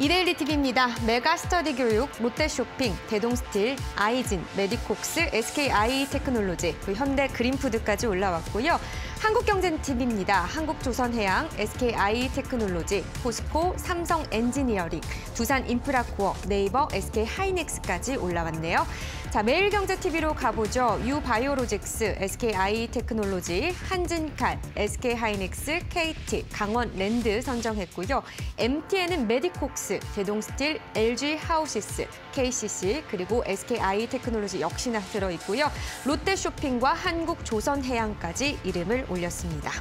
이데일리 TV입니다. 메가스터디 교육, 롯데쇼핑, 대동스틸, 아이진, 메디콕스, SKI 테크놀로지, 현대 그린푸드까지 올라왔고요. 한국경제TV입니다. 한국조선해양, SKI 테크놀로지, 포스코, 삼성 엔지니어링, 두산인프라코어, 네이버, SK하이닉스까지 올라왔네요. 자, 매일경제TV로 가보죠. 유바이오로직스, SKI 테크놀로지, 한진칼, SK하이닉스, KT, 강원랜드 선정했고요. MTN은 메디콕스, 대동스틸, LG하우시스, KCC, 그리고 SKI 테크놀로지 역시나 들어있고요. 롯데쇼핑과 한국조선해양까지 이름을 올렸습니다.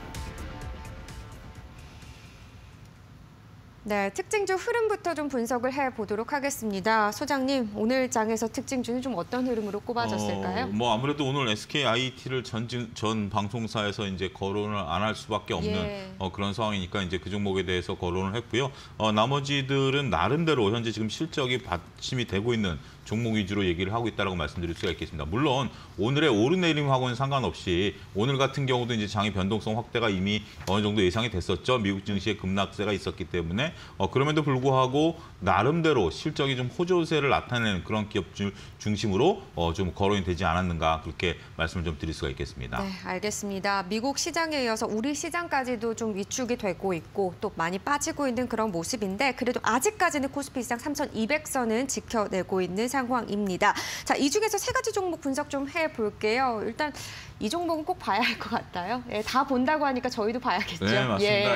네, 특징주 흐름부터 좀 분석을 해보도록 하겠습니다. 소장님, 오늘 장에서 특징주는 좀 어떤 흐름으로 꼽아졌을까요? 아무래도 오늘 SKIT를 전 방송사에서 이제 거론을 안 할 수밖에 없는 그런 상황이니까 이제 그 종목에 대해서 거론을 했고요. 나머지들은 나름대로 현재 지금 실적이 받침이 되고 있는 종목 위주로 얘기를 하고 있다고 말씀드릴 수가 있겠습니다. 물론 오늘의 오르내림하고는 상관없이 오늘 같은 경우도 이제 장의 변동성 확대가 이미 어느 정도 예상이 됐었죠. 미국 증시의 급락세가 있었기 때문에 그럼에도 불구하고 나름대로 실적이 좀 호조세를 나타내는 그런 기업들 중심으로 좀 거론이 되지 않았는가 그렇게 말씀을 좀 드릴 수가 있겠습니다. 네, 알겠습니다. 미국 시장에 이어서 우리 시장까지도 좀 위축이 되고 있고 또 많이 빠지고 있는 그런 모습인데 그래도 아직까지는 코스피 시장 3,200선은 지켜내고 있는 상황입니다. 자, 이 중에서 세 가지 종목 분석 좀 해볼게요. 일단 이 종목은 꼭 봐야 할 것 같아요. 예, 다 본다고 하니까 저희도 봐야겠죠. 네, 맞습니다. 예.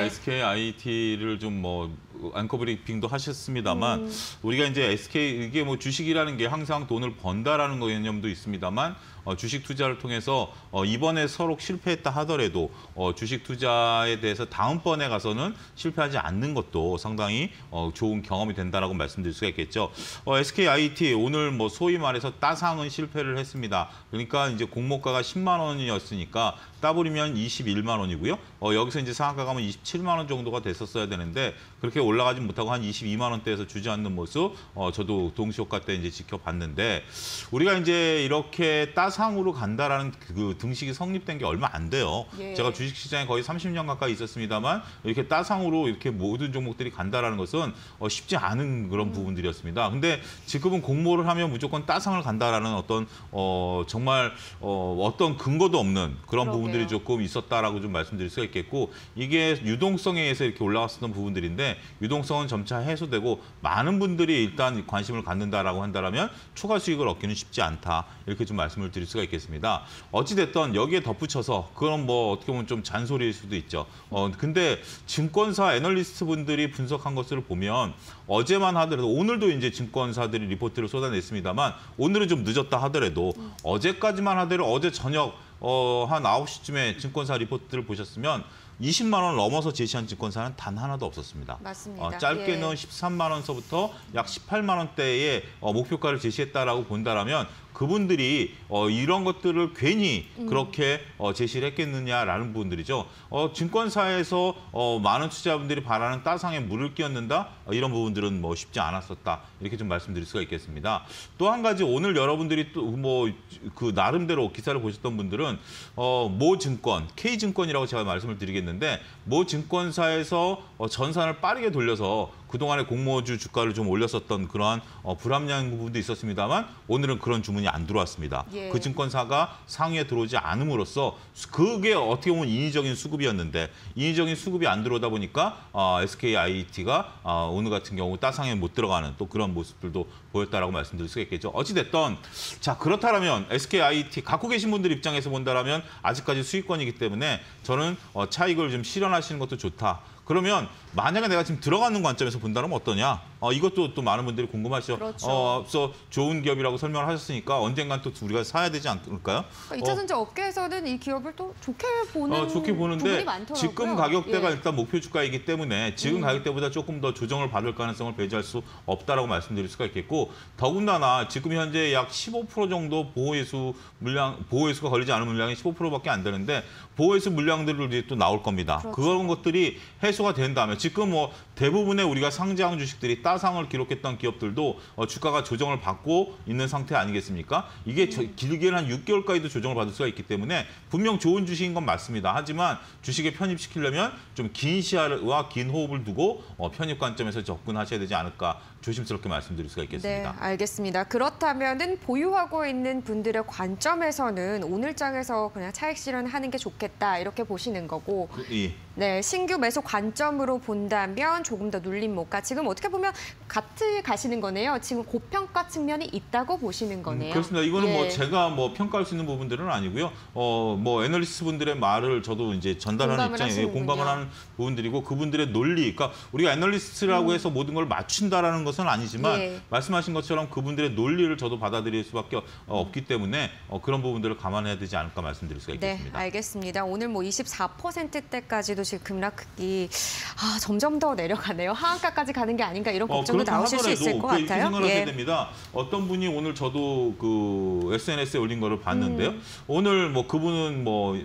SKIT를 좀 앵커 브리핑도 하셨습니다만 우리가 이제 이게 주식이라는 게 항상 돈을 번다라는 개념도 있습니다만 주식 투자를 통해서 이번에 서로 실패했다 하더라도 주식 투자에 대해서 다음번에 가서는 실패하지 않는 것도 상당히 좋은 경험이 된다라고 말씀드릴 수가 있겠죠. SKIT 오늘 소위 말해서 따상은 실패를 했습니다. 그러니까 이제 공모가가 10만 원이었으니까 따버리면 21만 원이고요. 여기서 이제 상한가 가면 27만 원 정도가 됐었어야 되는데 그렇게 올라가지 못하고 한 22만 원대에서 주저앉는 모습 저도 동시효과 때 이제 지켜봤는데 우리가 이제 이렇게 따상으로 간다라는 그 등식이 성립된 게 얼마 안 돼요. 예. 제가 주식시장에 거의 30년 가까이 있었습니다만 이렇게 따상으로 이렇게 모든 종목들이 간다라는 것은 쉽지 않은 그런 부분들이었습니다. 근데 지금은 공모를 하면 무조건 따상을 간다라는 어떤 정말 어떤 근거도 없는 그런 부분들이 조금 있었다라고 좀 말씀드릴 수가 있겠고 이게 유동성에 의해서 이렇게 올라갔었던 부분들인데 유동성은 점차 해소되고 많은 분들이 일단 관심을 갖는다라고 한다면 초과 수익을 얻기는 쉽지 않다 이렇게 좀 말씀을 드릴 수가 있겠습니다. 어찌됐든 여기에 덧붙여서 그건 어떻게 보면 좀 잔소리일 수도 있죠. 근데 증권사 애널리스트 분들이 분석한 것을 보면 어제만 하더라도 오늘도 이제 증권사들이 리포트를 쏟아냈습니다만 오늘은 좀 늦었다 하더라도 어제까지만 하더라도 어제 저녁 한 9시쯤에 증권사 리포트를 보셨으면 20만 원을 넘어서 제시한 증권사는 단 하나도 없었습니다. 맞습니다. 짧게는 13만 원서부터 약 18만 원대의 목표가를 제시했다라고 본다라면 그분들이 이런 것들을 괜히 그렇게 제시를 했겠느냐라는 부분들이죠. 증권사에서 많은 투자자분들이 바라는 따상에 물을 끼얹는다? 이런 부분들은 쉽지 않았었다. 이렇게 좀 말씀드릴 수가 있겠습니다. 또 한 가지 오늘 여러분들이 또 그 나름대로 기사를 보셨던 분들은 모 증권, K증권이라고 제가 말씀을 드리겠는데 모 증권사에서 전산을 빠르게 돌려서 그동안에 공모주 주가를 좀 올렸었던 그러한 불합리한 부분도 있었습니다만 오늘은 그런 주문이 안 들어왔습니다. 예. 그 증권사가 상위에 들어오지 않음으로써 그게 어떻게 보면 인위적인 수급이었는데 인위적인 수급이 안 들어오다 보니까 SKIT가 오늘 같은 경우 따상에 못 들어가는 또 그런 모습들도 보였다라고 말씀드릴 수가 있겠죠. 어찌됐든 자 그렇다면 SKIT 갖고 계신 분들 입장에서 본다라면 아직까지 수익권이기 때문에 저는 차익을 좀 실현하시는 것도 좋다. 그러면 만약에 내가 지금 들어가는 관점에서 본다면 어떠냐? 이것도 또 많은 분들이 궁금하시죠. 그렇죠. 앞서 좋은 기업이라고 설명을 하셨으니까 언젠간 또 우리가 사야 되지 않을까요? 그러니까 2차 전지 업계에서는 이 기업을 또 좋게 보는 좋게 보는데 부분이 많더라고요. 지금 가격대가 예. 일단 목표 주가이기 때문에 지금 가격대보다 조금 더 조정을 받을 가능성을 배제할 수 없다라고 말씀드릴 수가 있겠고 더군다나 지금 현재 약 15% 정도 보호해수가 걸리지 않은 물량이 15%밖에 안 되는데 보호해수 물량들을 이제 또 나올 겁니다. 그렇죠. 그런 것들이 해소가 된 다음에 지금 뭐 대부분의 우리가 상장 주식들이 따상을 기록했던 기업들도 주가가 조정을 받고 있는 상태 아니겠습니까? 이게 길게는 한 6개월까지도 조정을 받을 수가 있기 때문에 분명 좋은 주식인 건 맞습니다. 하지만 주식에 편입시키려면 좀 긴 시야와 긴 호흡을 두고 편입 관점에서 접근하셔야 되지 않을까 조심스럽게 말씀드릴 수가 있겠습니다. 네, 알겠습니다. 그렇다면은 보유하고 있는 분들의 관점에서는 오늘장에서 그냥 차익 실현하는 게 좋겠다 이렇게 보시는 거고, 네, 신규 매수 관점으로 본다면 조금 더 눌림 목가. 지금 어떻게 보면 같이 가시는 거네요. 지금 고평가 측면이 있다고 보시는 거네요. 그렇습니다. 이거는 뭐 제가 뭐 평가할 수 있는 부분들은 아니고요. 뭐 애널리스트 분들의 말을 저도 이제 전달하는 입장에 공감을 하는 부분들이고 그분들의 논리, 그러니까 우리가 애널리스트라고 해서 모든 걸 맞춘다라는 것은 아니지만 말씀하신 것처럼 그분들의 논리를 저도 받아들일 수밖에 없기 때문에 그런 부분들을 감안해야 되지 않을까 말씀드릴 수가 있겠습니다. 네, 알겠습니다. 오늘 뭐 24%대까지도 지금 급락이 점점 더 내려가네요. 하한가까지 가는 게 아닌가 이런 걱정도 나오실 수 있을 것 같아요. 이렇게 생각하셔야 됩니다. 어떤 분이 오늘 저도 그 SNS에 올린 거를 봤는데요. 오늘 뭐 그분은 뭐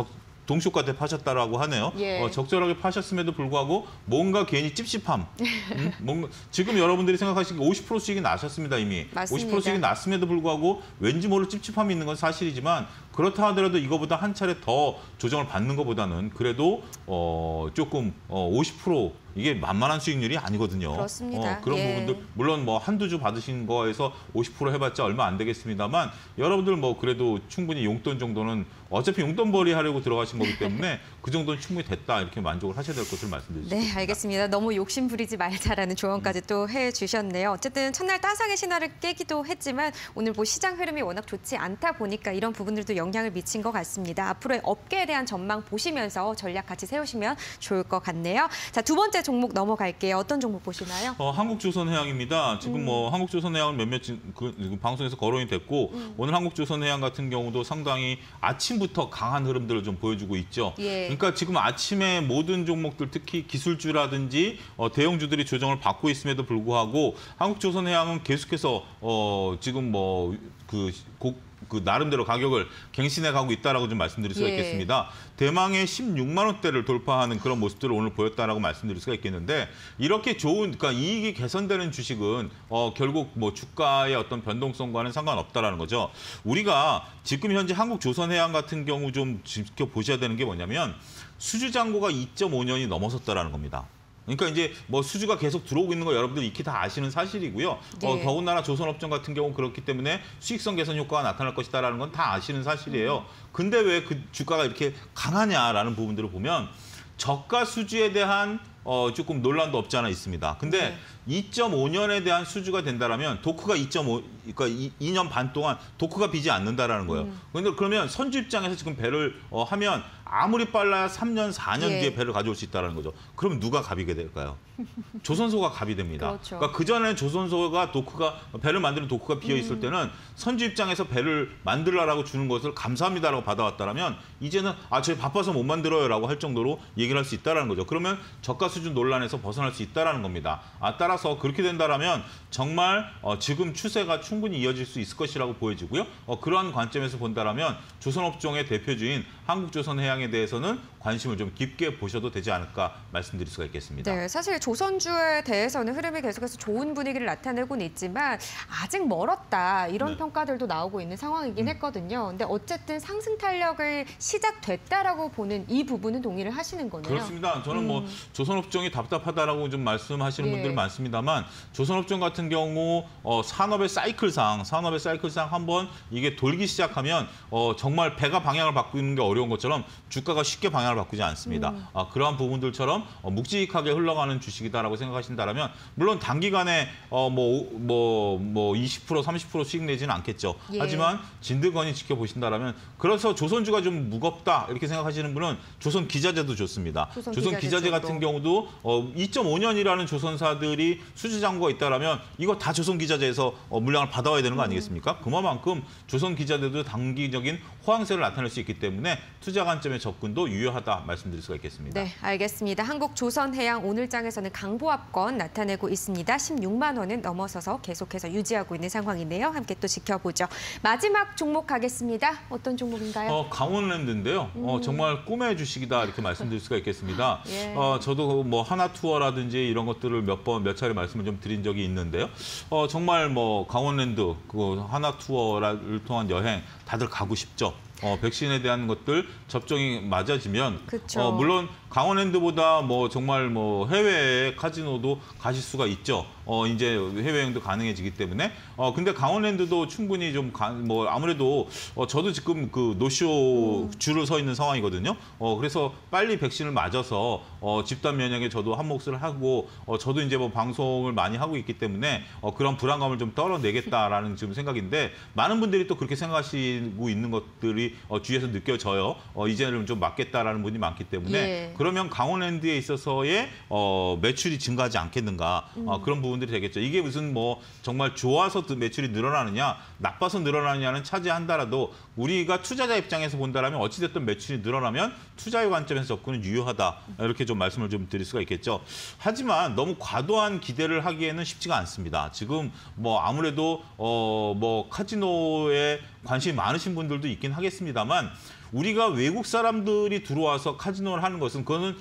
동시효과 파셨다라고 하네요. 적절하게 파셨음에도 불구하고 뭔가 괜히 찝찝함. 뭔가 지금 여러분들이 생각하시기에 50%씩이 나셨습니다 이미. 맞습니다. 50%씩이 났음에도 불구하고 왠지 모를 찝찝함이 있는 건 사실이지만 그렇다 하더라도 이거보다 한 차례 더 조정을 받는 것보다는 그래도 조금 50% 이게 만만한 수익률이 아니거든요. 그렇습니다. 그런 부분들 물론 뭐 한두 주 받으신 거에서 50% 해봤자 얼마 안 되겠습니다만 여러분들 뭐 그래도 충분히 용돈 정도는 어차피 용돈벌이 하려고 들어가신 거기 때문에 그 정도는 충분히 됐다 이렇게 만족을 하셔야 될 것을 말씀드리겠습니다. 네, 알겠습니다. 너무 욕심 부리지 말자라는 조언까지 또 해주셨네요. 어쨌든 첫날 따상의 신화를 깨기도 했지만 오늘 뭐 시장 흐름이 워낙 좋지 않다 보니까 이런 부분들도 영향을 미친 것 같습니다. 앞으로의 업계에 대한 전망 보시면서 전략 같이 세우시면 좋을 것 같네요. 자, 두 번째 종목 넘어갈게요. 어떤 종목 보시나요? 한국조선해양입니다. 지금 뭐 한국조선해양은 몇몇 방송에서 거론이 됐고 오늘 한국조선해양 같은 경우도 상당히 아침부터 강한 흐름들을 좀 보여주고 있죠. 그러니까 지금 아침에 모든 종목들 특히 기술주라든지 대형주들이 조정을 받고 있음에도 불구하고 한국조선해양은 계속해서 지금 뭐 그 나름대로 가격을 갱신해 가고 있다라고 좀 말씀드릴 수가 있겠습니다. 대망의 16만 원대를 돌파하는 그런 모습들을 오늘 보였다라고 말씀드릴 수가 있겠는데 이렇게 좋은 그러니까 이익이 개선되는 주식은 결국 뭐 주가의 어떤 변동성과는 상관없다라는 거죠. 우리가 지금 현재 한국조선해양 같은 경우 좀 지켜보셔야 되는 게 뭐냐면 수주 잔고가 2.5년이 넘어섰다라는 겁니다. 그러니까 이제 뭐 수주가 계속 들어오고 있는 거 여러분들 익히 다 아시는 사실이고요. 더군다나 조선업종 같은 경우 그렇기 때문에 수익성 개선 효과가 나타날 것이다라는 건 다 아시는 사실이에요. 근데 왜 그 주가가 이렇게 강하냐라는 부분들을 보면 저가 수주에 대한 조금 논란도 없지 않아 있습니다. 근데 2.5년에 대한 수주가 된다라면 도크가 2.5, 그러니까 2년 반 동안 도크가 비지 않는다라는 거예요. 그런데 그러면 선주 입장에서 지금 배를 하면 아무리 빨라야 3년, 4년 뒤에 배를 가져올 수 있다는 거죠. 그럼 누가 갑이 될까요? 조선소가 갑이 됩니다. 그렇죠. 그러니까 그전에는 조선소가 배를 만드는 도크가 비어 있을 때는 선주 입장에서 배를 만들라라고 주는 것을 감사합니다라고 받아왔다라면 이제는 저희 바빠서 못 만들어요라고 할 정도로 얘기를 할 수 있다라는 거죠. 그러면 저가 수준 논란에서 벗어날 수 있다라는 겁니다. 따라서 그렇게 된다라면 정말 지금 추세가 충분히 이어질 수 있을 것이라고 보여지고요. 그러한 관점에서 본다라면 조선업종의 대표주인 한국조선해양에 대해서는 관심을 좀 깊게 보셔도 되지 않을까 말씀드릴 수가 있겠습니다. 네, 사실 조선주에 대해서는 흐름이 계속해서 좋은 분위기를 나타내고는 있지만 아직 멀었다 이런 평가들도 나오고 있는 상황이긴 했거든요. 근데 어쨌든 상승 탄력을 시작됐다라고 보는 이 부분은 동의를 하시는 거네요. 그렇습니다. 저는 뭐 조선업종이 답답하다라고 좀 말씀하시는 분들 많습니다만 조선업종 같은 경우 산업의 사이클상 한번 이게 돌기 시작하면 정말 배가 방향을 바꾸는 게 어려운 것처럼 주가가 쉽게 방향을 바꾸지 않습니다. 그러한 부분들처럼 묵직하게 흘러가는 주식이다라고 생각하신다면 물론 단기간에 뭐 20% 30% 수익 내지는 않겠죠. 하지만 진드건이 지켜보신다면 그래서 조선주가 좀 무겁다 이렇게 생각하시는 분은 조선 기자재도 좋습니다. 조선 기자재 같은 경우도 2.5년이라는 조선사들이 수주 잔고가 있다라면 이거 다 조선 기자재에서 물량을 받아와야 되는 거 아니겠습니까? 그만큼 조선 기자재도 단기적인 호황세를 나타낼 수 있기 때문에 투자 관점의 접근도 유효하다 말씀드릴 수가 있겠습니다. 네, 알겠습니다. 한국조선해양 오늘장에서는 강보합권 나타내고 있습니다. 16만 원은 넘어서서 계속해서 유지하고 있는 상황이네요. 함께 또 지켜보죠. 마지막 종목 가겠습니다. 어떤 종목인가요? 강원랜드인데요. 정말 꿈의 주식이다 이렇게 말씀드릴 수가 있겠습니다. 저도 뭐 하나 투어라든지 이런 것들을 몇 차례 말씀을 좀 드린 적이 있는데요. 정말 뭐 강원랜드 그 하나 투어를 통한 여행 다들 가고 싶죠. 백신에 대한 것들 접종이 맞아지면 그쵸. 물론 강원랜드보다 뭐 정말 뭐 해외 카지노도 가실 수가 있죠. 이제 해외여행도 가능해지기 때문에 근데 강원랜드도 충분히 좀 뭐 아무래도 저도 지금 그 노쇼 줄을 서 있는 상황이거든요. 그래서 빨리 백신을 맞아서 집단 면역에 저도 한 몫을 하고 저도 이제 뭐 방송을 많이 하고 있기 때문에 그런 불안감을 좀 떨어내겠다라는 지금 생각인데 많은 분들이 또 그렇게 생각하시고 있는 것들이 주위에서 느껴져요. 이제는 좀 맞겠다라는 분이 많기 때문에 예. 그러면 강원랜드에 있어서의 매출이 증가하지 않겠는가 그런 부분들이 되겠죠. 이게 무슨 뭐 정말 좋아서 매출이 늘어나느냐 나빠서 늘어나느냐는 차지한다라도 우리가 투자자 입장에서 본다라면 어찌됐든 매출이 늘어나면 투자의 관점에서 접근은 유효하다 이렇게 좀 말씀을 좀 드릴 수가 있겠죠. 하지만 너무 과도한 기대를 하기에는 쉽지가 않습니다. 지금 뭐 아무래도 뭐 카지노에 관심이 많으신 분들도 있긴 하겠습니다만 우리가 외국 사람들이 들어와서 카지노를 하는 것은 그거는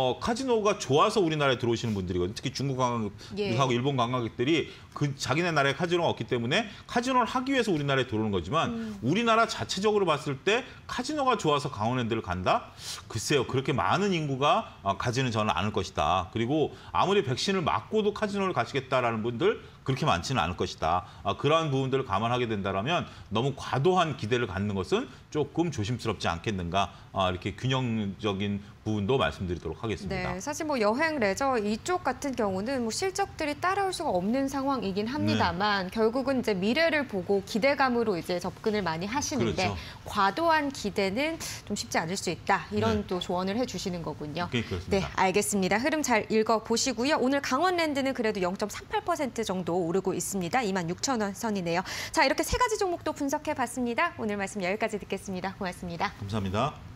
카지노가 좋아서 우리나라에 들어오시는 분들이거든요. 특히 중국 관광객하고 예. 일본 관광객들이 그 자기네 나라에 카지노가 없기 때문에 카지노를 하기 위해서 우리나라에 들어오는 거지만 우리나라 자체적으로 봤을 때 카지노가 좋아서 강원랜드를 간다? 글쎄요. 그렇게 많은 인구가 가지는 저는 않을 것이다. 그리고 아무리 백신을 맞고도 카지노를 가시겠다라는 분들 그렇게 많지는 않을 것이다. 그러한 부분들을 감안하게 된다면 너무 과도한 기대를 갖는 것은 조금 조심스럽지 않겠는가. 이렇게 균형적인 부분도 말씀드리도록 하겠습니다. 네, 사실 뭐 여행, 레저 이쪽 같은 경우는 뭐 실적들이 따라올 수가 없는 상황이긴 합니다만 결국은 이제 미래를 보고 기대감으로 이제 접근을 많이 하시는데 그렇죠. 과도한 기대는 좀 쉽지 않을 수 있다. 이런 또 조언을 해주시는 거군요. 그렇습니다. 네, 알겠습니다. 흐름 잘 읽어보시고요. 오늘 강원랜드는 그래도 0.38% 정도 오르고 있습니다. 26,000원 선이네요. 자, 이렇게 세 가지 종목도 분석해봤습니다. 오늘 말씀 여기까지 듣겠습니다. 고맙습니다. 감사합니다.